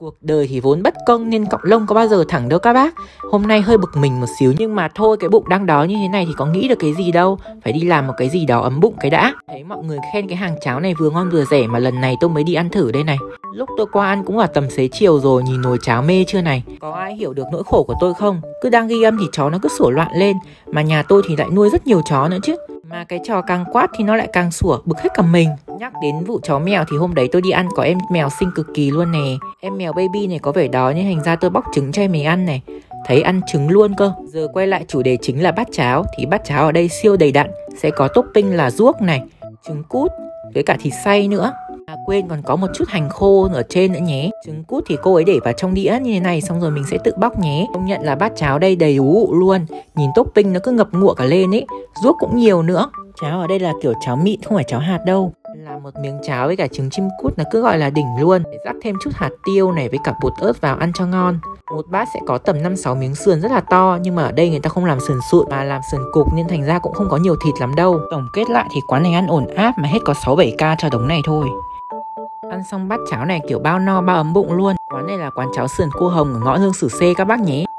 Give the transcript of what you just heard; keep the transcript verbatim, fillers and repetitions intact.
Cuộc đời thì vốn bất công nên cọng lông có bao giờ thẳng đâu các bác. Hôm nay hơi bực mình một xíu nhưng mà thôi, cái bụng đang đói như thế này thì có nghĩ được cái gì đâu. Phải đi làm một cái gì đó ấm bụng cái đã. Thấy mọi người khen cái hàng cháo này vừa ngon vừa rẻ mà lần này tôi mới đi ăn thử đây này. Lúc tôi qua ăn cũng là tầm xế chiều rồi, nhìn nồi cháo mê chưa này. Có ai hiểu được nỗi khổ của tôi không? Cứ đang ghi âm thì chó nó cứ sủa loạn lên. Mà nhà tôi thì lại nuôi rất nhiều chó nữa chứ. Mà cái trò càng quát thì nó lại càng sủa, bực hết cả mình. Nhắc đến vụ chó mèo thì hôm đấy tôi đi ăn có em mèo xinh cực kỳ luôn nè. Em mèo baby này có vẻ đói nên thành ra tôi bóc trứng cho em ấy ăn này. Thấy ăn trứng luôn cơ. Giờ quay lại chủ đề chính là bát cháo. Thì bát cháo ở đây siêu đầy đặn. Sẽ có topping là ruốc này, trứng cút với cả thịt xay nữa. À quên, còn có một chút hành khô ở trên nữa nhé. Trứng cút thì cô ấy để vào trong đĩa như thế này, xong rồi mình sẽ tự bóc nhé. Công nhận là bát cháo đây đầy ú ụ luôn. Nhìn topping nó cứ ngập ngụa cả lên ấy. Ruốc cũng nhiều nữa. Cháo ở đây là kiểu cháo mịn, không phải cháo hạt đâu. Là một miếng cháo với cả trứng chim cút nó cứ gọi là đỉnh luôn. Để rắc thêm chút hạt tiêu này với cả bột ớt vào ăn cho ngon. Một bát sẽ có tầm năm sáu miếng sườn rất là to. Nhưng mà ở đây người ta không làm sườn sụn mà làm sườn cục nên thành ra cũng không có nhiều thịt lắm đâu. Tổng kết lại thì quán này ăn ổn áp mà hết có sáu bảy k cho đống này thôi. Ăn xong bát cháo này kiểu bao no bao ấm bụng luôn. Quán này là quán cháo sườn cua hồng ở ngõ Hương Sử C các bác nhé.